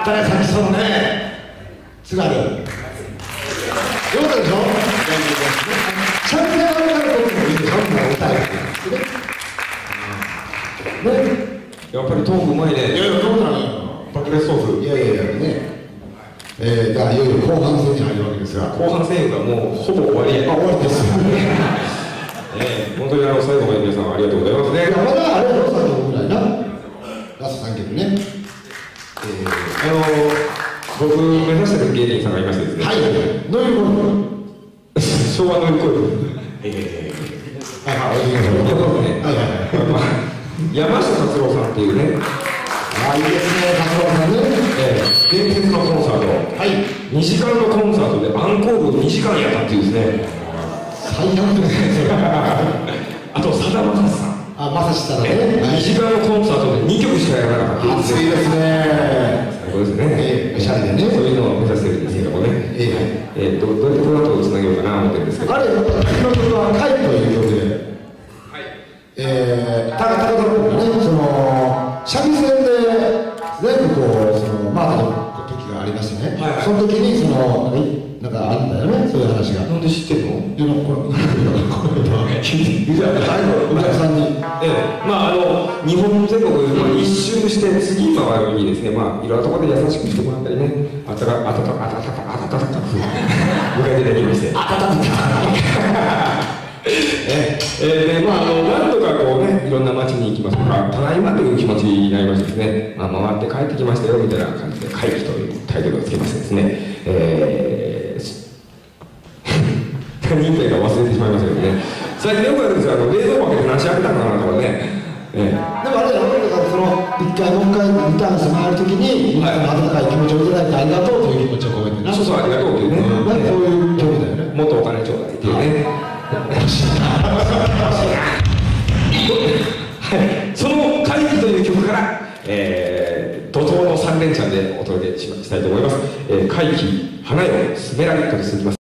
ったね、さっきそのね、津軽。よかったでしょ。ちゃんとやられたら僕もいいでしょ。みんな歌えってね。 やっぱりトークうまいね。 いやいや、どうなのよ。 爆裂ソース。 いやいやいやね。じゃあいよいよ後半戦に入るわけですが。 後半戦がもうほぼ終わりや。 終わりですよ。 本当に最後まで皆さんありがとうございますね。 いや、まだあれは3曲ぐらいな。ラスト3曲ね。 僕目指してる芸人さんがいましてですね。 はい。ノイルゴルフ。 昭和の声。 はいはい、お願いします。はいはい。 山下達郎さんっていうね。 ああ、いいですね、達郎さんね。 伝説のコンサート。 はい。 2時間のコンサートでアンコール2時間やったっていうですね。 最悪ですね。 あとさだまさしさん。 あ、まさしさんね。 2時間のコンサートで2曲しかやらなかったっていう。 熱いですね。 最高ですね。 おしゃれでね。 そういうのを目指してるんですけどもね。どうやってこの後をつなげようかな思ってるんですけど。 あれ、次の曲は「カイ」という曲で。はい。高田君がね、三味線で全部マークの時がありましてね。その時になんかあるんだよね、そういう話が。 なんで知ってんの？ いや、これ聞いて、最後お客さんに。 日本全国一周して次回るにですね、いろんなところで優しくしてもらったりね、温かく迎えていただきまして。なんとかこうね、いろんな街に行きますとか、ただいまという気持ちになりましてですね、回って帰ってきましたよみたいな感じで、回帰というタイトルをつけましてですね、何言ったか忘れてしまいましたけどね、最近よくやるんですよ、冷蔵庫開けて何し開けたのかなとかね。 でもあれだろ、一回もう一回リターンして回るときに、皆さんの温かい気持ちをいただいてありがとうという気持ちを込めてな。 そうそう、ありがとうっていうね。 こういう曲だよね。 もっとお金ちょうだいっていうね。その「回帰」という曲から、怒涛の3連チャンでお届けしたいと思います。回帰花よスメラギットに続きます。